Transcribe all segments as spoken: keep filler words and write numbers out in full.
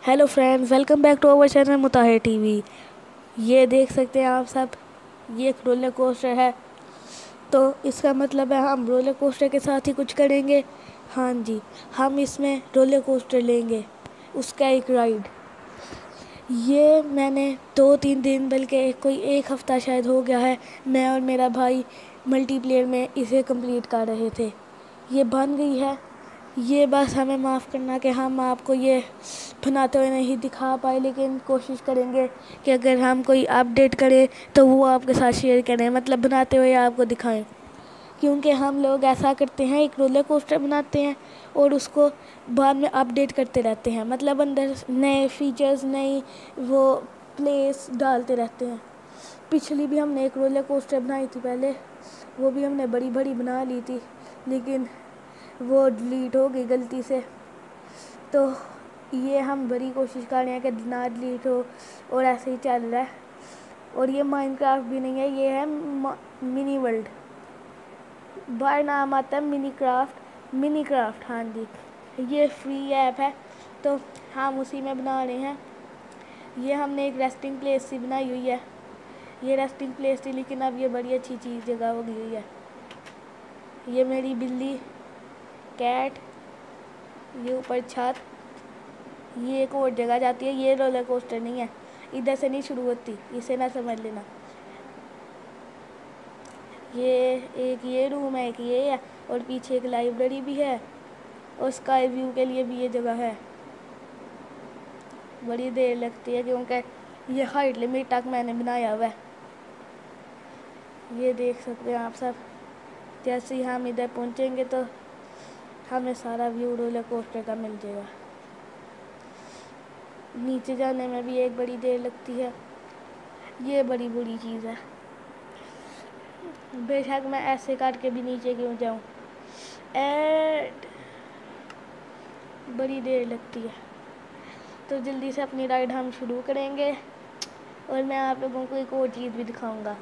Hello friends, welcome back to our channel Mutahir TV. ये देख सकते हैं आप सब, ये एक रोलर कोस्टर है। तो इसका मतलब है हम रोलर कोस्टर के साथ ही कुछ करेंगे। हाँ जी, हम इसमें रोलर कोस्टर लेंगे, उसका एक राइड। ये मैंने दो तीन दिन बल्कि कोई एक हफ़्ता शायद हो गया है, मैं और मेरा भाई मल्टीप्लेयर में इसे कंप्लीट कर रहे थे। ये बन गई है। ये बस हमें माफ़ करना कि हम आपको ये बनाते हुए नहीं दिखा पाए, लेकिन कोशिश करेंगे कि अगर हम कोई अपडेट करें तो वो आपके साथ शेयर करें, मतलब बनाते हुए आपको दिखाएं। क्योंकि हम लोग ऐसा करते हैं, एक रोलर कोस्टर बनाते हैं और उसको बाद में अपडेट करते रहते हैं, मतलब अंदर नए फीचर्स नई वो प्लेस डालते रहते हैं। पिछली भी हमने एक रोलर कोस्टर बनाई थी पहले, वो भी हमने बड़ी बड़ी बना ली थी, लेकिन वो डिलीट हो गई गलती से। तो ये हम बड़ी कोशिश कर रहे हैं कि ना डिलीट हो, और ऐसे ही चल रहा है। और ये माइनक्राफ्ट भी नहीं है, ये है मिनी वर्ल्ड, बाहर नाम आता है मिनी क्राफ्ट मिनी क्राफ्ट हाँ जी, ये फ्री ऐप है, तो हम उसी में बना रहे हैं। ये हमने एक रेस्टिंग प्लेस सी बनाई हुई है, ये रेस्टिंग प्लेस थी, लेकिन अब ये बड़ी अच्छी चीज़ जगह हो गई हुई है। ये मेरी बिल्ली, कैट, ये ऊपर छत, ये एक और जगह जाती है। ये रोलर कोस्टर नहीं है, इधर से नहीं शुरू होती, इसे ना समझ लेना। ये एक ये रूम है, एक ये है, और पीछे एक लाइब्रेरी भी है, और स्काई व्यू के लिए भी ये जगह है। बड़ी देर लगती है क्योंकि ये हाइट लिमिट तक मैंने बनाया हुआ है। ये देख सकते हैं आप सब। जैसे ही हम इधर पहुंचेंगे तो हमें सारा व्यू रोलर कोस्टर का मिल जाएगा। नीचे जाने में भी एक बड़ी देर लगती है, ये बड़ी बुरी चीज़ है। बेशक मैं ऐसे करके भी नीचे क्यों जाऊं, एड बड़ी देर लगती है। तो जल्दी से अपनी राइड हम शुरू करेंगे, और मैं आप लोगों को एक और चीज़ भी दिखाऊंगा।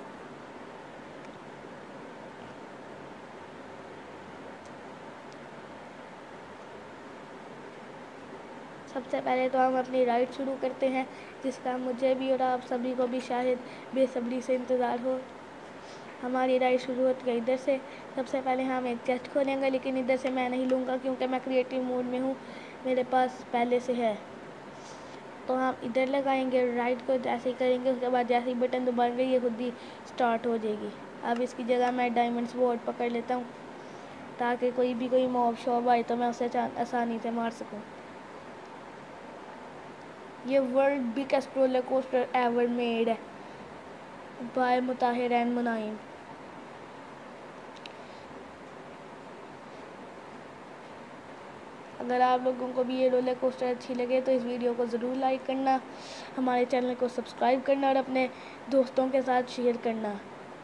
सबसे पहले तो हम अपनी राइड शुरू करते हैं, जिसका मुझे भी और आप सभी को भी शायद बेसब्री से इंतज़ार हो। हमारी राइड शुरू होती है इधर से। सबसे पहले हम एक चेस्ट खोलेंगे, लेकिन इधर से मैं नहीं लूँगा क्योंकि मैं क्रिएटिव मोड में हूँ, मेरे पास पहले से है। तो हम इधर लगाएंगे, राइट को जैसे ही करेंगे उसके बाद जैसे ही बटन दबाएंगे ये खुद ही स्टार्ट हो जाएगी। अब इसकी जगह मैं डायमंड स्वॉर्ड पकड़ लेता हूँ, ताकि कोई भी कोई मॉब शॉब आए तो मैं उसे आसानी से मार सकूँ। ये world biggest roller coaster ever made है बाय मुताहिर एंड मुनाइम। अगर आप लोगों को भी ये रोलर कोस्टर अच्छी लगे तो इस वीडियो को ज़रूर लाइक करना, हमारे चैनल को सब्सक्राइब करना और अपने दोस्तों के साथ शेयर करना।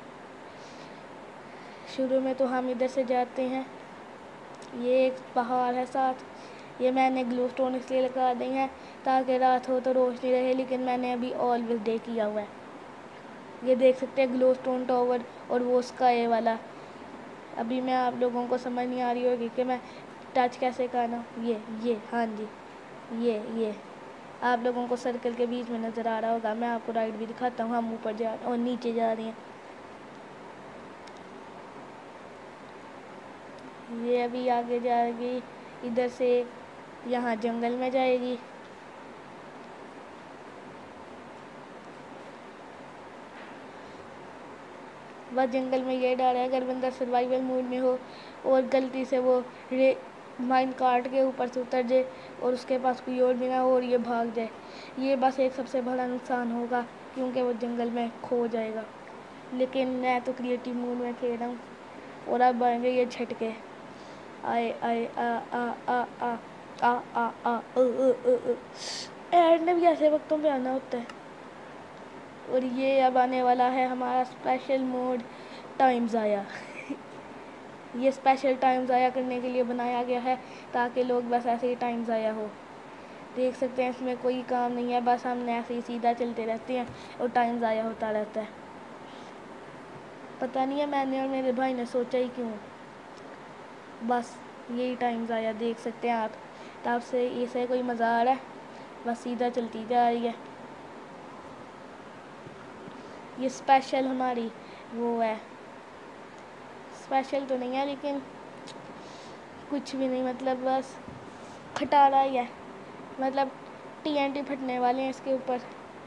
शुरू में तो हम इधर से जाते हैं, ये एक पहाड़ है साथ। ये मैंने ग्लो स्टोन इसलिए लगा दी हैं ताकि रात हो तो रोशनी रहे, लेकिन मैंने अभी ऑलवेज डे किया हुआ है। ये देख सकते हैं ग्लो स्टोन टावर और वो स्काई वाला। अभी मैं आप लोगों को समझ नहीं आ रही होगी कि मैं टच कैसे करना। ये ये हाँ जी, ये ये आप लोगों को सर्कल के बीच में नज़र आ रहा होगा। मैं आपको राइट भी दिखाता हूँ। हम ऊपर जा और नीचे जा रहे हैं। ये अभी आगे जाएगी, इधर से यहाँ जंगल में जाएगी। बस जंगल में ये डर है अगर बंदा सर्वाइवल मोड में हो और गलती से वो रे माइन कार्ट के ऊपर से उतर जाए और उसके पास कोई और भी ना हो और ये भाग जाए, ये बस एक सबसे बड़ा नुकसान होगा क्योंकि वो जंगल में खो जाएगा। लेकिन मैं तो क्रिएटिव मोड में खेल रहा हूँ। और अब आएंगे ये झटके, आए आए आ आ आ आ आ आ आ एंड में भी ऐसे वक्तों पे आना होता है। और ये अब आने वाला है हमारा स्पेशल मोड टाइम ज़ाया। ये स्पेशल टाइम ज़ाया करने के लिए बनाया गया है ताकि लोग बस ऐसे ही टाइम ज़ाया हो। देख सकते हैं इसमें कोई काम नहीं है, बस हम ऐसे ही सीधा चलते रहते हैं और टाइम ज़ाया होता रहता है। पता नहीं है मैंने और मेरे भाई ने सोचा ही क्यों, बस यही टाइम ज़ाया। देख सकते हैं आप, तब से इसे कोई मज़ा आ रहा है بس سیدھا چلتی جا رہی ہے. یہ اسپیشل ہماری وہ ہے, اسپیشل تو نہیں ہے لیکن کچھ بھی نہیں, مطلب بس کھٹارا ہی ہے, مطلب ٹی این ٹی پھٹنے والے ہیں اس کے اوپر.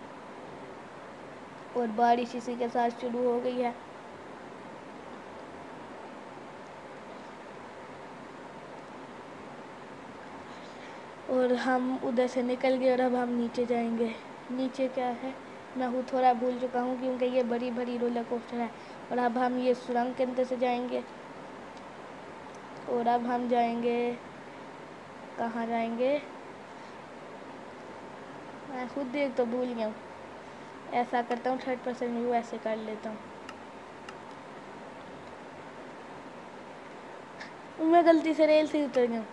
اور بارش اسی کے ساتھ شروع ہو گئی ہے. اور ہم ادھر سے نکل گئے اور اب ہم نیچے جائیں گے. نیچے کیا ہے میں ہوں تھوڑا بھول چکا ہوں کیونکہ یہ بڑی بڑی رولر کوسٹر ہے. اور اب ہم یہ سرنگ کے اندر سے جائیں گے. اور اب ہم جائیں گے, کہاں جائیں گے میں خود دیکھ تو بھول گیا ہوں. ایسا کرتا ہوں تھرڈ پرسن ویو ایسے کر لیتا ہوں. میں غلطی سے ریل سے ہی اتر گیا ہوں.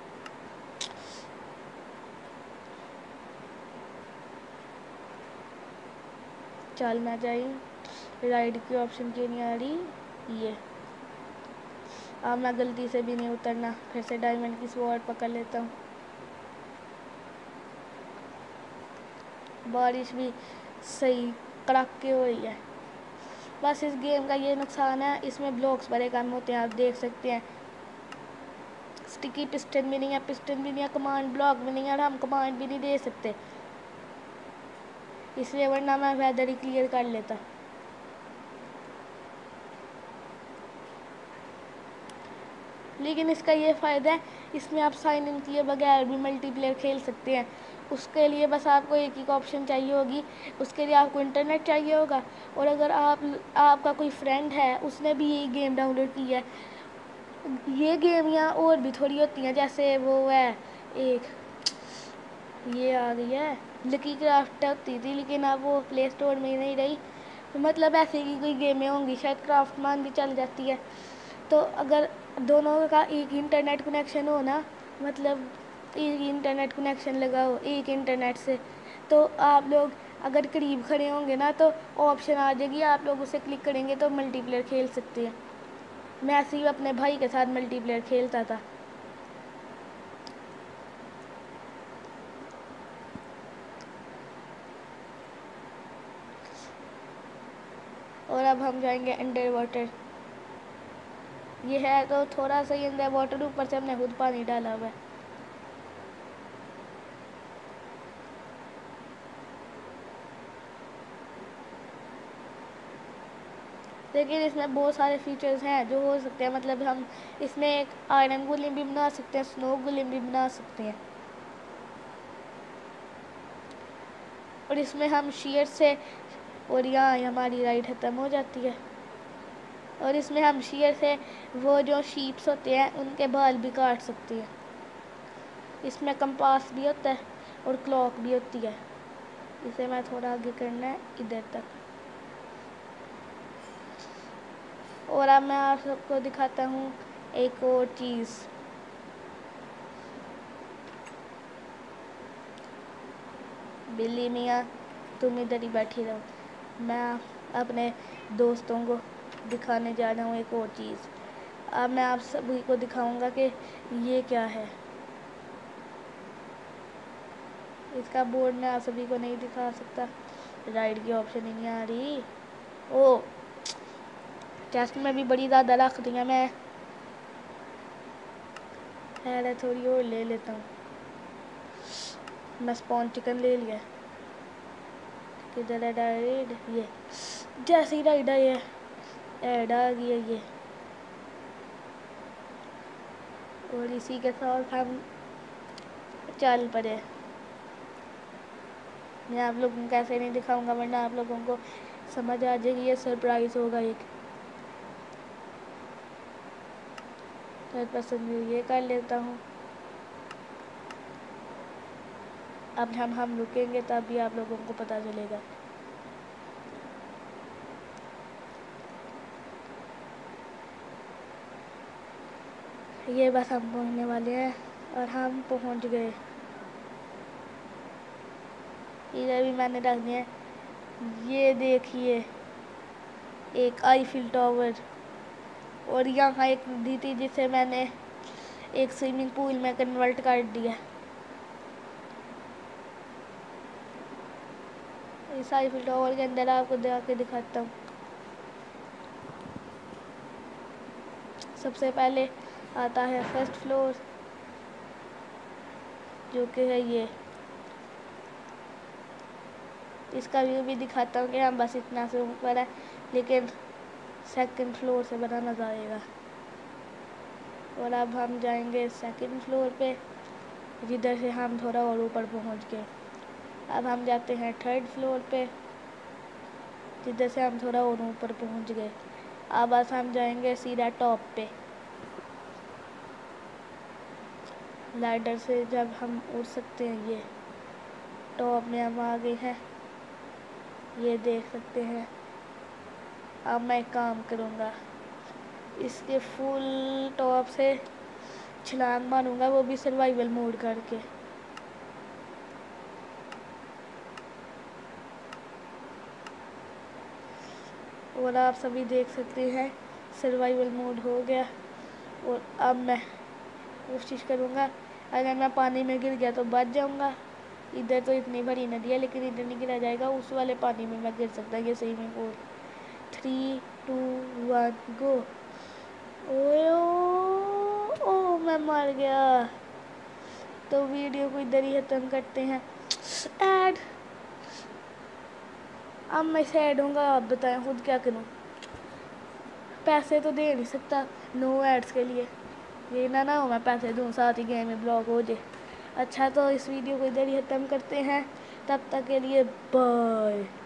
چل میں جائیں, رائڈ کی آپشن کیوں نہیں آ رہی. یہ اب میں غلطی سے بھی نہیں اترنا, پھر سے ڈائمنڈ کی سوارڈ پکڑ لیتا ہوں. بارش بھی صحیح کڑاک کے ہو رہی ہے. بس اس گیم کا یہ نقصان ہے, اس میں بلاکس بڑے کم ہوتے ہیں, آپ دیکھ سکتے ہیں. اسٹکی پسٹن بھی نہیں ہے, پسٹن بھی نہیں ہے, کمانڈ بلاک بھی نہیں ہے, اور ہم کمانڈ بھی نہیں دے سکتے. اس لیے ورنہ میں ویدر ہی کلیئر کر لیتا. لیکن اس کا یہ فائدہ ہے, اس میں آپ سائن ان کیے بغیر بھی ملٹی پلیئر کھیل سکتے ہیں. اس کے لیے بس آپ کو ایک ہی کا آپشن چاہیے ہوگی, اس کے لیے آپ کو انٹرنیٹ چاہیے ہوگا. اور اگر آپ آپ کا کوئی فرینڈ ہے, اس نے بھی یہی گیم ڈاؤن لوڈ کی ہے. یہ گیم یہاں اور بھی تھوڑی ہوتی ہیں, جیسے وہ ہے ایک یہ آ گئی ہے لکی کرافٹ ہوتی تھی, لیکن اب وہ پلے اسٹور میں ہی نہیں رہی. مطلب ایسے ہی کوئی گیمیں ہوں گی, شاید کرافٹ مان بھی چل جاتی ہے. تو اگر دونوں کا ایک انٹرنیٹ کنیکشن ہو نا, مطلب ایک انٹرنیٹ کنیکشن لگاؤ ایک انٹرنیٹ سے, تو آپ لوگ اگر قریب کھڑے ہوں گے نا تو آپشن آ جائے گی, آپ لوگ اسے کلک کریں گے تو ملٹی پلیئر کھیل سکتے ہیں. میں ایسے ہی اپنے بھائی کے ساتھ ملٹی پلیئر کھیلتا تھا. اور اب ہم جائیں گے انڈر واٹر. یہ ہے تو تھوڑا سا ہی اندر واٹر, اوپر سے ہم نے خود پانی ڈالا ہوا ہے. لیکن اس میں بہت سارے فیچرز ہیں جو ہو سکتے ہیں, مطلب ہم اس میں ایک آئرن گولیم بھی بنا سکتے ہیں, اسنو گولیم بھی بنا سکتے ہیں. اور اس میں ہم شیئر سے, اور یہاں ہماری رائڈ ختم ہو جاتی ہے. اور اس میں ہم شیئر سے وہ جو شیپس ہوتے ہیں ان کے بال بھی کاٹ سکتے ہیں. اس میں کمپاس بھی ہوتا ہے اور کلاک بھی ہوتی ہے. اسے میں تھوڑا آگے کرنا ہے ادھر تک. اور اب میں آپ سب کو دکھاتا ہوں ایک اور چیز. بلی میاں تم ادھر ہی بیٹھی رہو, میں اپنے دوستوں کو دکھانے جا رہا ہوں ایک اور چیز. اب میں آپ سبھی کو دکھاؤں گا کہ یہ کیا ہے. اس کا بورڈ میں آپ سبھی کو نہیں دکھا سکتا, رائڈ کی آپشن ہی نہیں آ رہی. او چیسٹ میں بھی بڑی زیادہ رکھ دی ہیں میں, خیر ہے تھوڑی اور لے لیتا ہوں. میں اسپون چکن لے لیا. کدھر ہے رائڈ, یہ جیسی رائڈ ہے, یہ ایڈ آ گئی ہے یہ. اور اسی کے ساتھ ہم چل پڑے. میں آپ لوگوں کو کیسے نہیں دکھاؤں گا, ورنہ آپ لوگوں کو سمجھ آ جائے گی یہ سرپرائز ہوگا ایک. تھرڈ پرسن ویو یہ کر لیتا ہوں. اب ہم ہم رکیں گے تب بھی آپ لوگوں کو پتہ چلے گا. یہ بس ہم پہنچنے والے ہیں, اور ہم پہنچ گئے. ادھر بھی میں نے رکھ دیا ہے, یہ دیکھیے ایک آئی فل ٹاور. اور یہاں ایک ندی تھی جسے میں نے ایک سوئمنگ پول میں کنورٹ کر دیا. इस आईफिल टावर के अंदर आपको जाके दिखाता हूँ। सबसे पहले आता है फर्स्ट फ्लोर, जो कि है ये। इसका व्यू भी दिखाता हूँ कि हम बस इतना से ऊपर है, लेकिन सेकंड फ्लोर से बड़ा मज़ा आएगा। और अब हम जाएंगे सेकंड फ्लोर पे, जिधर से हम थोड़ा और ऊपर पहुँच गए। अब हम जाते हैं थर्ड फ्लोर पे, जिधर से हम थोड़ा और ऊपर पहुँच गए। अब बस हम जाएंगे सीधा टॉप पे। लाइडर से जब हम उड़ सकते हैं, ये टॉप में हम आ गए हैं, ये देख सकते हैं। अब मैं काम करूँगा, इसके फुल टॉप से छलांग मारूंगा, वो भी सर्वाइवल मोड करके। और आप सभी देख सकते हैं सर्वाइवल मोड हो गया। और अब मैं कोशिश करूँगा, अगर मैं पानी में गिर गया तो बच जाऊँगा। इधर तो इतनी बड़ी नदी है, लेकिन इधर नहीं गिरा जाएगा, उस वाले पानी में मैं गिर सकता। ये सही में बोल। Three two one go. ओए ओ, ओ मैं मर गया। तो वीडियो को इधर ही खत्म करते हैं। ऐड, अब मैं सैड होऊंगा, आप बताएं खुद क्या करूं। पैसे तो दे नहीं सकता नो एड्स के लिए, ये ना ना हो मैं पैसे दूं साथ ही गेम में ब्लॉक हो जाए। अच्छा, तो इस वीडियो को इधर ही खत्म करते हैं, तब तक के लिए बाय।